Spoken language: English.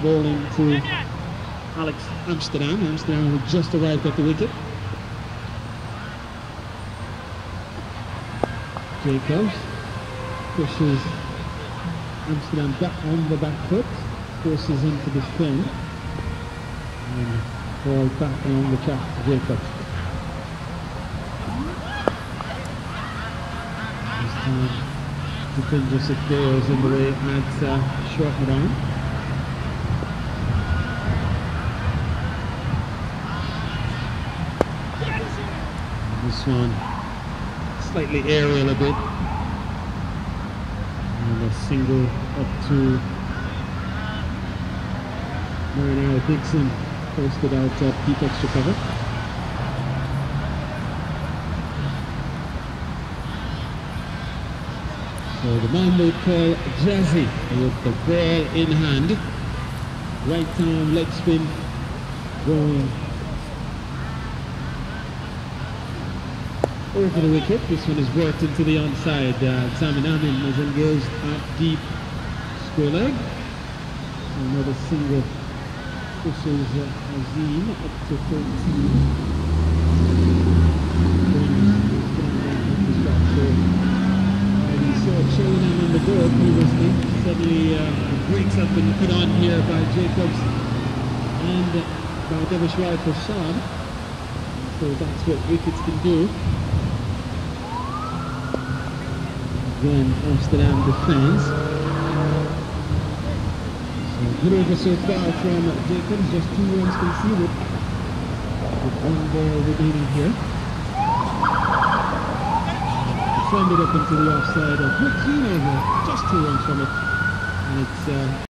bowling to Alex Amsterdam. Amsterdam who just arrived at the wicket. Jacobs pushes Amsterdam back on the back foot, forces him to defend, and ball back along the track to Jacobs. This time, Jatinder Sukhdeo is in the way at short mid on. This one slightly aerial a bit. And a single up to Marinara Dixon, posted out deep extra cover. So the man they call Jazzy with the ball in hand. Right arm leg spin going over the wicket. This one is worked into the onside. Damion is engaged at deep square leg. Another single pushes Azim up to 13. Showing him on the board previously. Suddenly the brakes have been put on here by Jacobs and by Devishwar Prasad. So that's what wickets can do. Again, Amsterdam defends. So good over so far from Jacobs, just 2 runs conceded with 1 ball remaining here. Defended up into the offside, a good clean over, just 2 runs from it, and it's